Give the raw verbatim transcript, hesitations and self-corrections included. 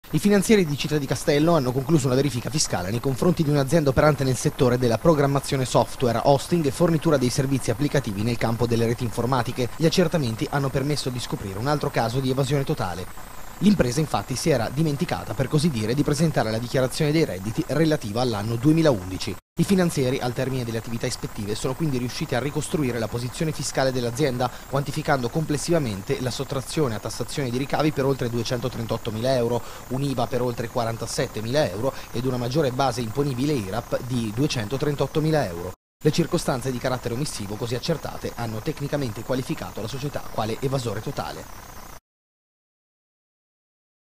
I finanzieri di Città di Castello hanno concluso una verifica fiscale nei confronti di un'azienda operante nel settore della programmazione software, hosting e fornitura dei servizi applicativi nel campo delle reti informatiche. Gli accertamenti hanno permesso di scoprire un altro caso di evasione totale. L'impresa infatti si era dimenticata, per così dire, di presentare la dichiarazione dei redditi relativa all'anno duemilaundici. I finanzieri, al termine delle attività ispettive, sono quindi riusciti a ricostruire la posizione fiscale dell'azienda, quantificando complessivamente la sottrazione a tassazione di ricavi per oltre duecentotrentottomila euro, un I V A per oltre quarantasettemila euro ed una maggiore base imponibile I R A P di duecentotrentottomila euro. Le circostanze di carattere omissivo così accertate hanno tecnicamente qualificato la società quale evasore totale.